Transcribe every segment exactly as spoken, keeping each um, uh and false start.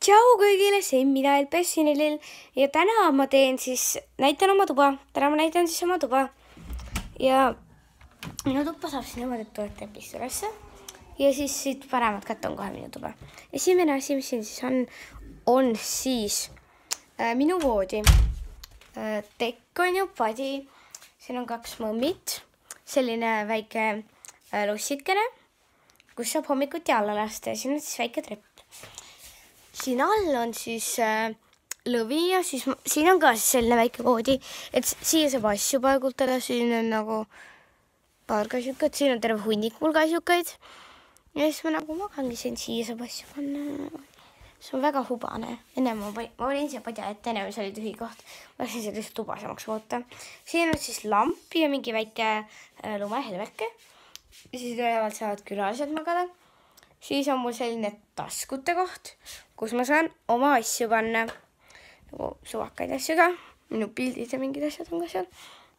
Tšau kõigile, see on mina Elpessinilil ja täna ma teen siis, näitan oma tuba. Täna ma näitan siis oma tuba. Ja minu tuppa saab siin niimoodi, et tuled tepist ülesse. Ja siis siit paremat kätt on kohe minu tuba. Esimene asi, mis siin siis on, on siis äh, minu voodi. Äh, tekk on ju padi. Siin on kaks mõmmit. Selline väike äh, lossikene, kus saab hommikuti alla lasta ja siin on siis väike trepp. Siin all on siis äh, lõvi ja siis siin on ka siis selline väike voodi, et siia saab asju paigutada. Siin on nagu paar kasjukat, siin on terve hunnik mul kasjukaid. Ja siis ma nagu magangi siin, siia saab asju panna. See on väga hubane. Enne ma, ma olin siia padja ette, enne see oli tühi koht. Ma läksin seda lihtsalt tubasemaks võtta. Siin on siis lamp ja mingi väike äh, lumehelveke. Siis ülevalt saavad külalised magada. Siis on mul selline taskute koht, kus ma saan oma asju panna. Nagu suvakaid asju ka. Minu pildid ja mingid asjad on ka seal.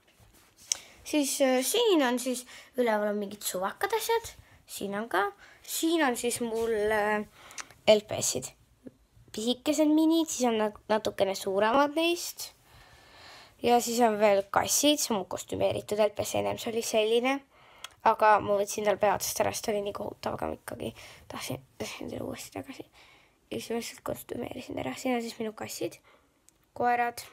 Siis äh, siin on siis üleval on mingid suvakad asjad. Siin on ka. Siin on siis mul äh, L P S-id. Pisikesed minid, siis on natukene suuremad neist. Ja siis on veel kassid, see on mul kostümeeritud L P S, ennem see oli selline. Aga ma võtsin tal peatsest ära, sest oli nii kohutav, aga ma ikkagi tahtsin, tahtsin teile uuesti tagasi. Ja siis ma lihtsalt kostümeerisin ära. Siin on siis minu kassid, koerad.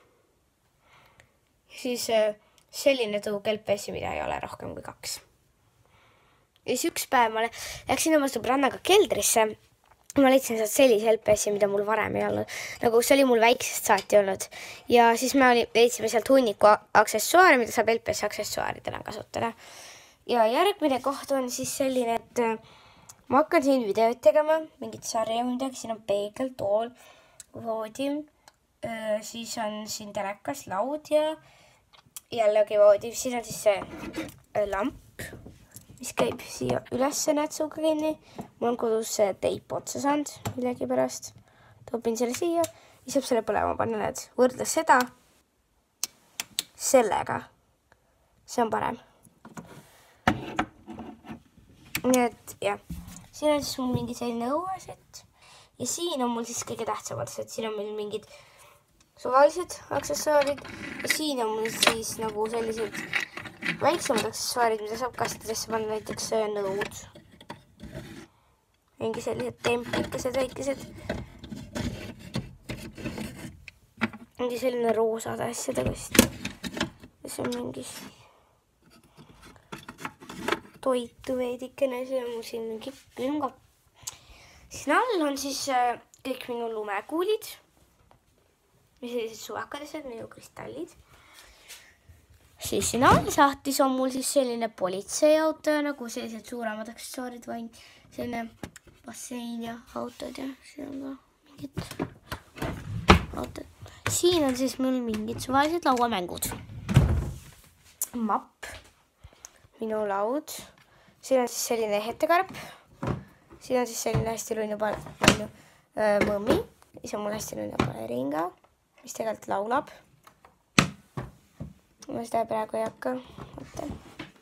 Ja siis selline tõug L P S-i, mida ei ole rohkem kui kaks. Ja siis üks päev ma läksin oma sõbrannaga keldrisse. Ma leidsin sealt sellise L P S-i, mida mul varem ei olnud. Nagu see oli mul väiksest saati olnud. Ja siis me leidsime sealt hunniku aksessuaari, mida saab L P S aksessuaaridena kasutada. Ja järgmine koht on siis selline, et ma hakkan siin videoid tegema, mingit sarja midagi, siin on peegel, tool, voodi, siis on siin telekas, laud ja jällegi voodi, siis on siis see lamp, mis käib siia üles nätsuga kinni. Mul on kodus see teip otsa saanud millegi pärast. Topin selle siia ja saab selle põlema panna, need võrdles seda sellega. See on parem. Nii et jah, siin on siis mul mingi selline õuesett ja siin on mul siis kõige tähtsamad, et siin on meil mingid suvalised aksessuaarid ja siin on mul siis nagu sellised väiksemad aksessuaarid, mida saab kastidesse panna, näiteks nõud. Mingi sellised templikesed, väikesed. Mingi selline roosade asjade kast. Ja see on mingi toitu veidikene, see on mul siin mingi külmkapp. Siin all on siis kõik minu lumekuulid. Ja sellised suvakadesed, minu kristallid. Siis siin all sahtis on mul siis selline politseiauto, nagu sellised suuremad aksessuaarid, vaid selline bassein ja autod ja siin on ka mingid autod. Siin on siis mul mingid suvalised lauamängud. Mapp. Minu laud. Siin on siis selline ehetekarp. Siin on siis selline hästi lunnu palju mõmmi. Siis on mul hästi lunnu baleringa, mis tegelikult laulab. Ma seda praegu ei hakka. Mõtlen.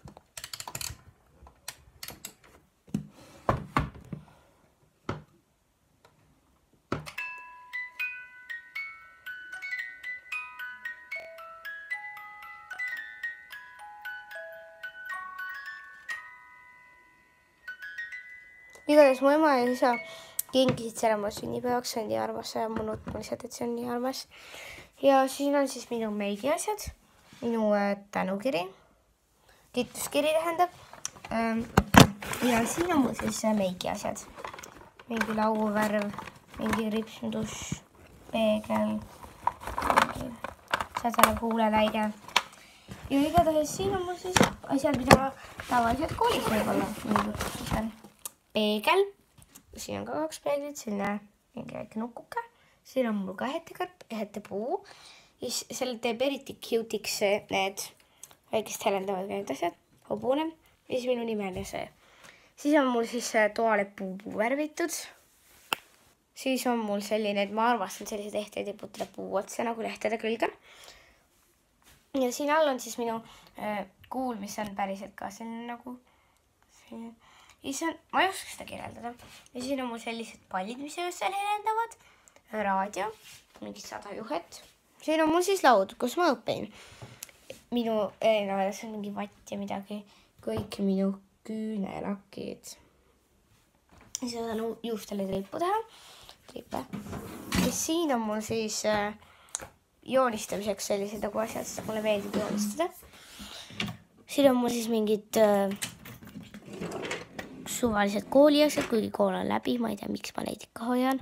Igatahes mu ema ja isa kingisid selle mu sünnipäevaks, see on nii armas, see on mu nut mul lihtsalt, et see on nii armas. Ja siin on siis minu meigi asjad, minu tänukiri, kiituskiri tähendab. Ja siin on mul siis meigi asjad, mingi lauavärv, mingi ripsmduš, peegel, mingi sadane kuuleläige. Ja igatahes siin on mul siis asjad, mida ma tavaliselt koolis võib olla. Peegel, siin on ka kaks peeglit, selline mingi väike nukuke. Siin on mul ka ehetekarp, ehetepuu. Ja selle teeb eriti cutiks need väikest helendavad need asjad, hobune. Ja siis minu nimene see. Siis on mul siis toale puupuu värvitud. Siis on mul selline, et ma arvastan sellised ehteid tiputada puu otsa nagu lehtede külge. Ja siin all on siis minu äh, kuul, mis on päriselt ka selline nagu selline. Ja siis on, ma ei oska seda kirjeldada. Ja siin on mul sellised pallid, mis seal helendavad. raadio, mingi sada juhet. Siin on mul siis laud, kus ma õpin. Minu eelnevales on mingi vatt ja midagi. Kõik minu küünelakid. Siis saan juustele triipu teha. Triipe. Ja siin on mul siis äh, joonistamiseks sellised nagu asjad, sest mulle meeldib joonistada. Siin on mul siis mingid äh, suvalised kooliasjad, kuigi kool on läbi, ma ei tea, miks ma neid ikka hoian.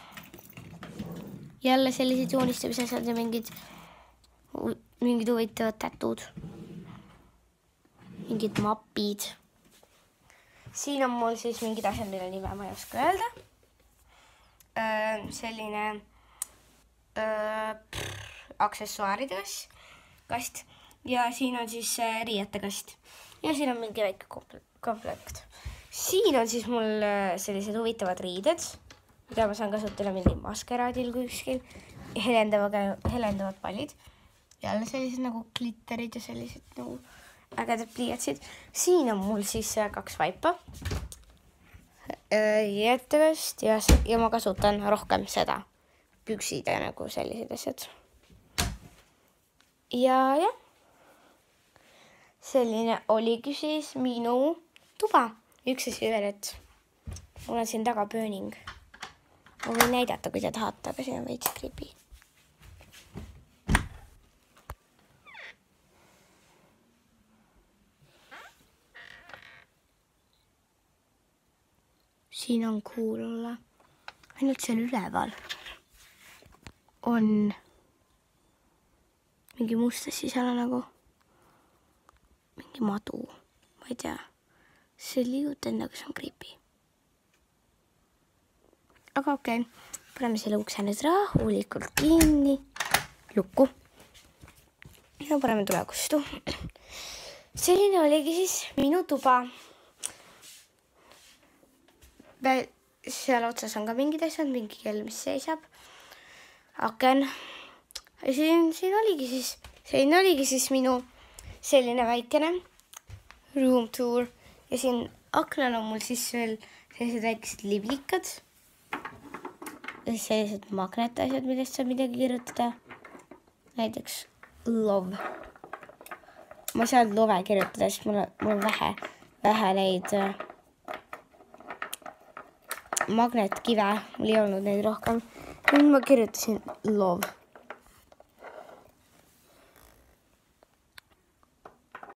Jälle sellised joonistamise asjad ja mingid, mingid huvitavad tätud. Mingid mapid. Siin on mul siis mingid asjad, mille nime ma ei oska öelda. Öö, selline öö, pff, aksessuaaride kast. Ja siin on siis riiete kast. Ja siin on mingi väike komplekt. Siin on siis mul sellised huvitavad riided, mida ma saan kasutada mingi maskeraadil kuskil. Helendavad, helendavad pallid. Jälle sellised nagu glitterid ja sellised nagu ägedad pliiatsid. Siin on mul siis kaks vaipa. Jättekast ja, ja ma kasutan rohkem seda. Püksid ja nagu sellised asjad. Ja jah. Selline oligi siis minu tuba. Üks asi veel, et mul on siin taga pööning. Ma võin näidata, kui te tahate, aga siin on veits kriibi. Siin on cool olla. Ainult seal üleval on mingi must asi, seal on nagu mingi madu, ma ei tea. See liigub enda, kas on creepy. Aga okei, okay. Paneme selle ukse nüüd rahulikult kinni. Lukku. Ja paneme tulegustu. Selline oligi siis minu tuba. Seal otsas on ka mingid asjad, mingi kell, mis seisab. Aken. Siin, siin oligi siis, siin oligi siis minu selline väikene room tour. Ja siin aknal on mul siis veel sellised väikesed liblikad. Ja siis sellised magnetasjad, millest saab midagi kirjutada. Näiteks love. Ma saan love kirjutada, sest mul on, mul on vähe, vähe neid äh, magnetkive. Mul ei olnud neid rohkem. Nüüd ma kirjutasin love.